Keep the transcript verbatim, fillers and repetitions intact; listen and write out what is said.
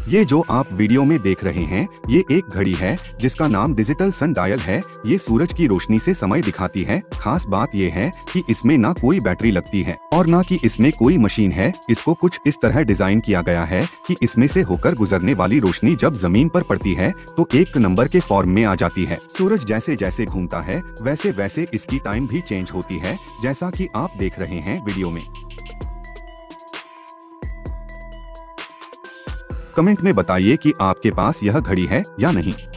ये जो आप वीडियो में देख रहे हैं ये एक घड़ी है जिसका नाम डिजिटल सन डायल है। ये सूरज की रोशनी से समय दिखाती है। खास बात ये है कि इसमें ना कोई बैटरी लगती है और ना कि इसमें कोई मशीन है। इसको कुछ इस तरह डिजाइन किया गया है कि इसमें से होकर गुजरने वाली रोशनी जब जमीन पर पड़ती है तो एक नंबर के फॉर्म में आ जाती है। सूरज जैसे जैसे घूमता है वैसे वैसे इसकी टाइम भी चेंज होती है, जैसा कि आप देख रहे हैं वीडियो में। कमेंट में बताइए कि आपके पास यह घड़ी है या नहीं।